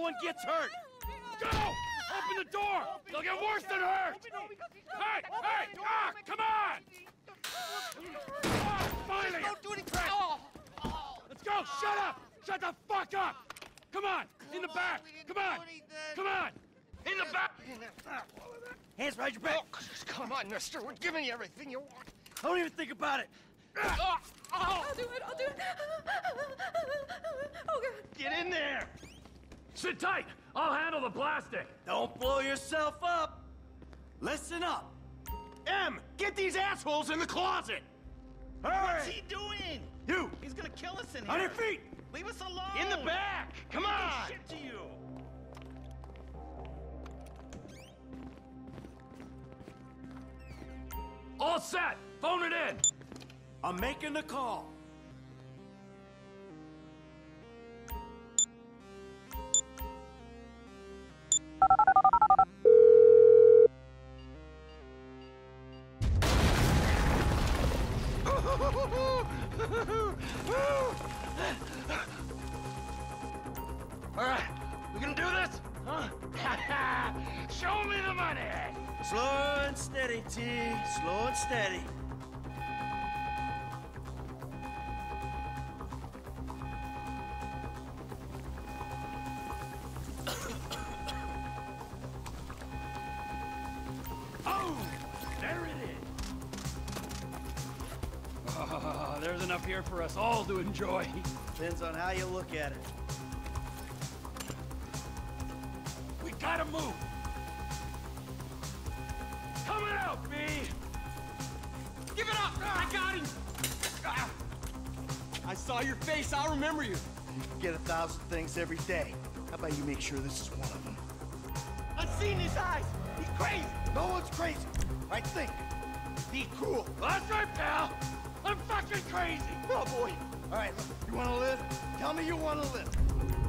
anyone gets hurt. Go! Open the door! They'll get worse than hurt! Hey! Hey! Ah! Come on! Oh, finally! Don't do anything! Oh. Let's go! Shut up! Shut the fuck up! Come on! In the back! Come on! Come on! In the back! Hands behind your back! Oh, come on, mister. We're giving you everything you want. Don't even think about it! I'll do it, I'll do it. Oh, God. Get in there! Sit tight! I'll handle the plastic! Don't blow yourself up! Listen up! M, get these assholes in the closet! Hurry! What's he doing? You! He's gonna kill us in here. On your feet! Leave us alone. In the back! Come on! Shit to you. All set! Phone it in! I'm making the call. All right, we gonna do this? Huh? Show me the money! Slow and steady, T. Slow and steady. Oh! There it is! There's enough here for us all to enjoy. Depends on how you look at it. We gotta move! Coming out, B! Give it up! I got him! I saw your face, I'll remember you. You can get 1,000 things every day. How about you make sure this is one of them? I've seen his eyes! He's crazy! No one's crazy. I think. Be cool! That's right, pal! I'm fucking crazy! Oh, boy! All right, look, you want to live? Tell me you want to live.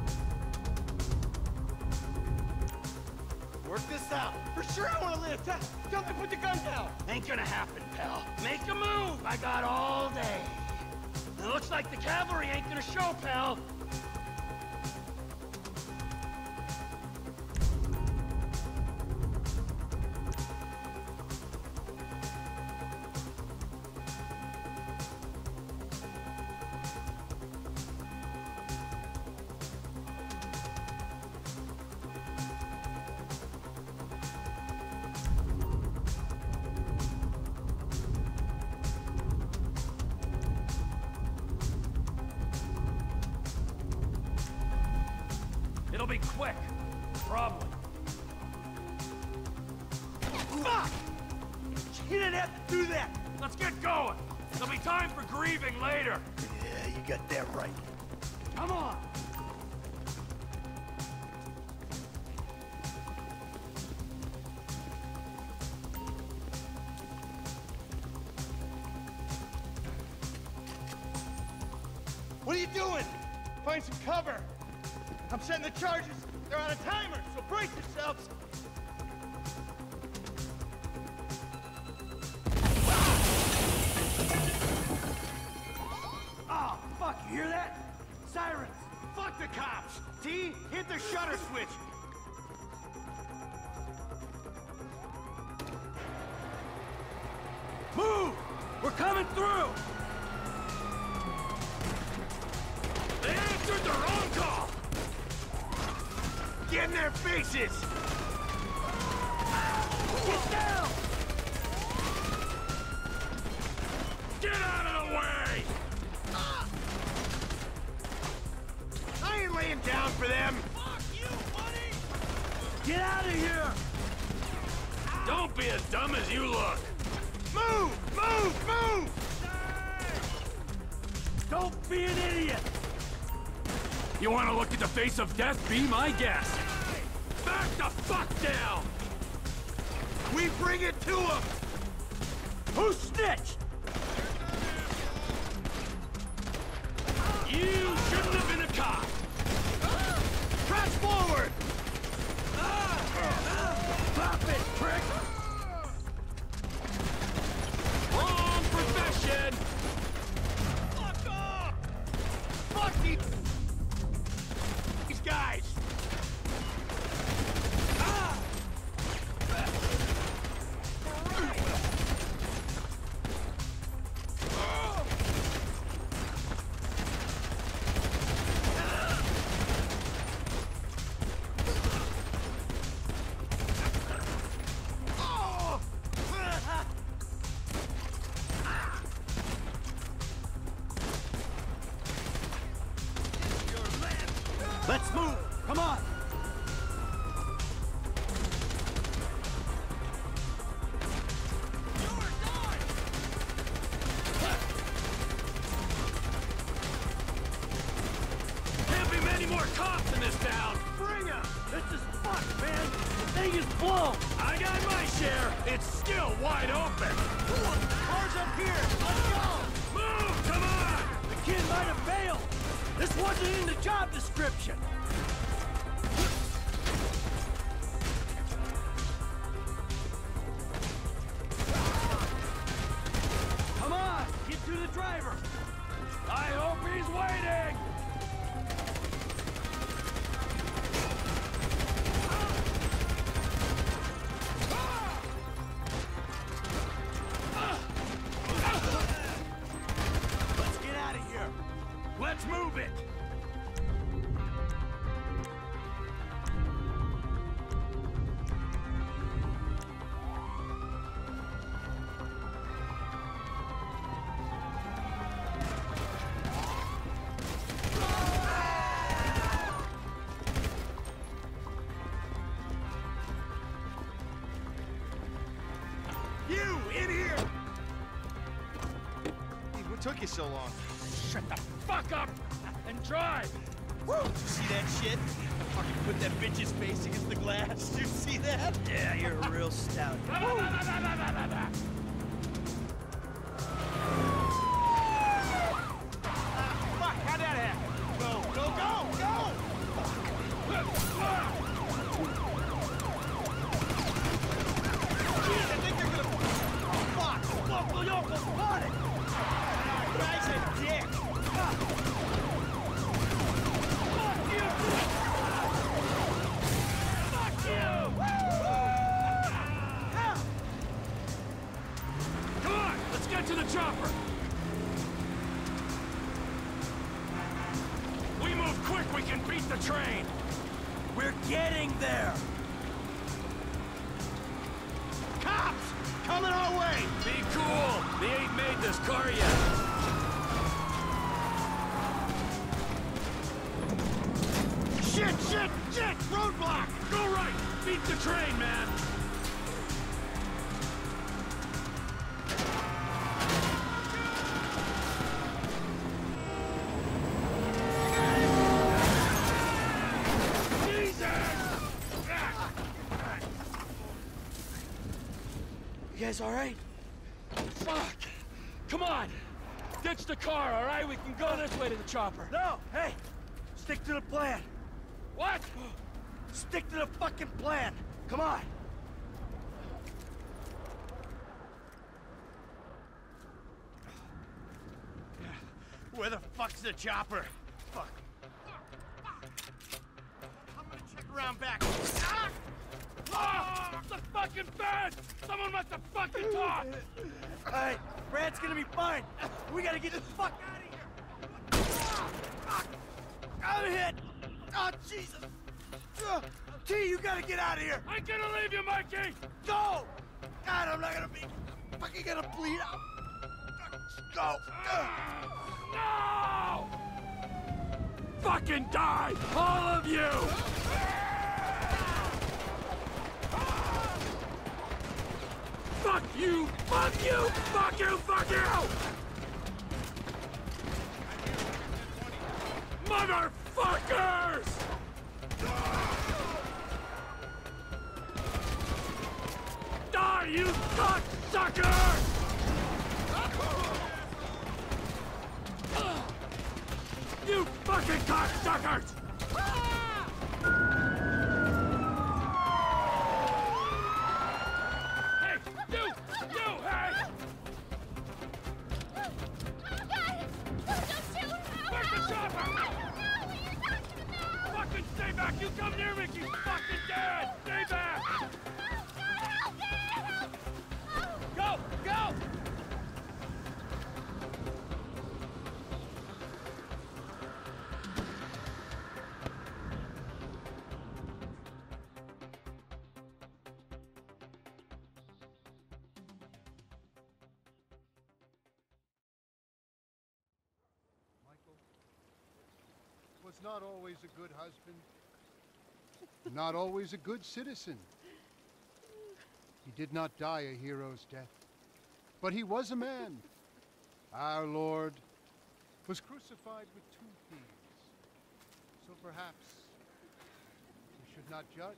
Work this out. For sure I want to live! Tell me to put the gun down! Ain't gonna happen, pal. Make a move! I got all day. It looks like the cavalry ain't gonna show, pal. It'll be quick. Probably. Fuck! You didn't have to do that. Let's get going. There'll be time for grieving later. Yeah, you got that right. Come on. What are you doing? Find some cover. I'm setting the charges. They're on a timer, so brace yourselves. Oh, fuck, you hear that? Sirens! Fuck the cops! T, hit the shutter switch. Move! We're coming through! They answered the wrong call. Get in their faces! Get down! Get out of the way! I ain't laying down for them! Fuck you, buddy! Get out of here! Don't be as dumb as you look. Move! Move! Move! Don't be an idiot! You want to look at the face of death? Be my guest. Back the fuck down! We bring it to them! Who snitched? You shouldn't have been a cop. Press forward! Drop it, prick! Wrong profession! Fuck off! Fuck these guys! Let's move! Come on! Can't be many more cops in this town! Bring 'em! This is fucked, man! The thing is blown! I got my share! It's still wide open! Cars up here! Let's go! Move! Come on! The kid might have failed! This wasn't in the job description! Come on! Get to the driver! I hope he's waiting! Let's get out of here! Let's move it! You, in here! Hey, what took you so long? Shut the fuck up and drive! Woo! Did you see that shit? Fucking put that bitch's face against the glass. Did you see that? Yeah, you're a real stout. Fuck, how'd that happen? Go, go, go, go! Jeez, I think they're gonna... Oh, fuck! Local yokel spotted! Guy's a dick! Come on, let's get to the chopper! We move quick, we can beat the train! We're getting there! Cops! Coming our way! Be cool! They ain't made this car yet! Shit, shit, shit! Roadblock! Go right! Beat the train, man! You guys all right? Fuck! Come on! Ditch the car, all right? We can go this way to the chopper. No! Hey! Stick to the plan! What? Stick to the fucking plan! Come on! Where the fuck's the chopper? Fuck. I'm gonna check around back. Ah! Oh, the fucking fence! Someone must have fucking talked! Alright, Brad's gonna be fine! We gotta get the fuck out of here! Fuck! I'm hit! Oh, Jesus! T, you gotta get out of here! I'm gonna leave you, Mikey! Go! God, I'm not gonna be fucking gonna bleed out! Go! No! Fucking die! All of you! Fuck you! Fuck you! Fuck you! Fuck you! Motherfuckers! Die, you cocksuckers! You fucking cocksuckers! Hey, you! Hey! Where's the chopper? Fucking stay back! You come near me, you fucking dead! Stay back! Go! Go! was not always a good husband, not always a good citizen. He did not die a hero's death, but he was a man. Our Lord was crucified with 2 thieves, so perhaps we should not judge.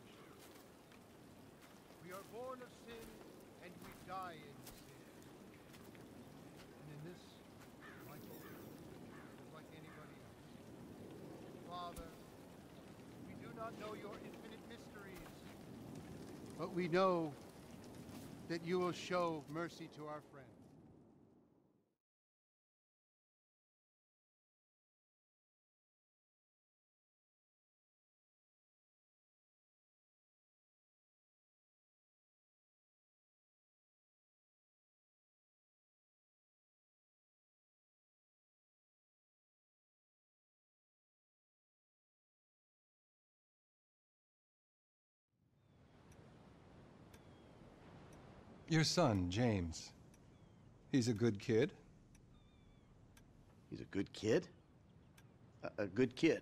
We are born of sin, and we die in sin. And in this, Michael is like anybody else. Father, we do not know your infinite mysteries, but we know that you will show mercy to our friend. Your son, James. He's a good kid. He's a good kid? A good kid?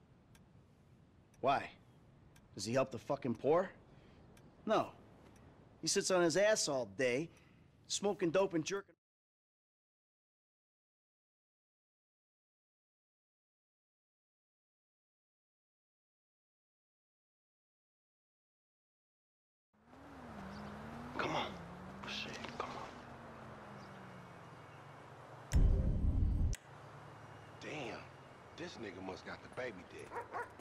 Why? Does he help the fucking poor? No. He sits on his ass all day, smoking dope and jerking. Come on. Shit, come on. Damn, this nigga must got the baby dick.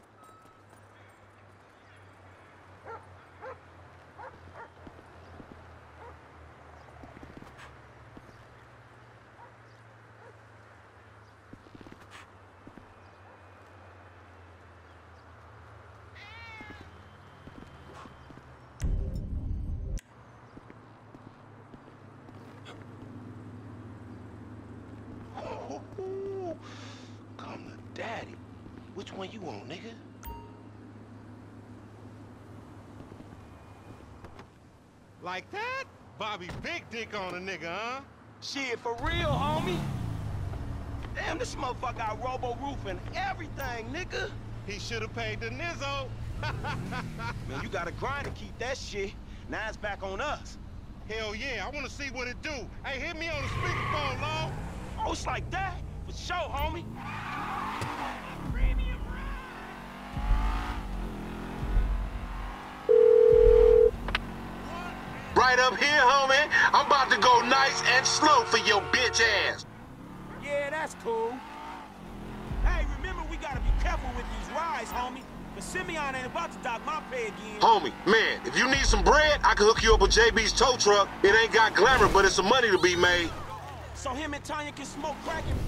Come to daddy. Which one you want, nigga? Like that? Bobby big dick on a nigga, huh? Shit, for real, homie. Damn, this motherfucker got robo-roof and everything, nigga. He should have paid the nizzo. Man, you gotta grind to keep that shit. Now it's back on us. Hell yeah, I want to see what it do. Hey, hit me on the speakerphone, Law. Oh, it's like that? For sure, homie. Right up here, homie. I'm about to go nice and slow for your bitch ass. Yeah, that's cool. Hey, remember we gotta be careful with these rides, homie. But Simeon ain't about to dock my pay again. Homie, man, if you need some bread, I can hook you up with JB's tow truck. It ain't got glamour, but it's some money to be made. So him and Tanya can smoke crack and...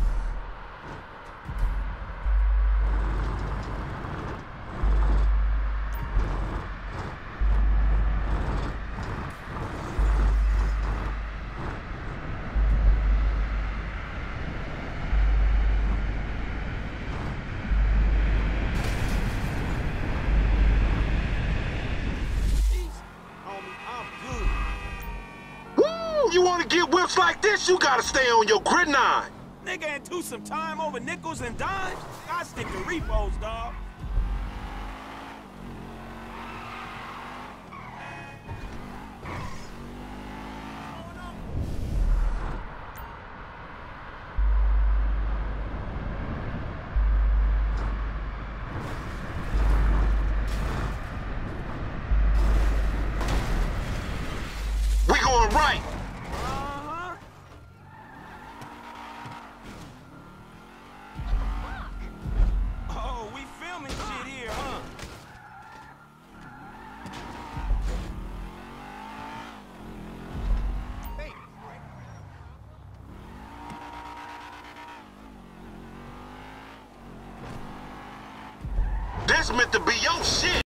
You want to get whips like this, you gotta stay on your gridiron. Nigga into some time over nickels and dimes? I stick to repos, dawg. We going right. Oh, we filming shit here, huh? This meant to be your shit.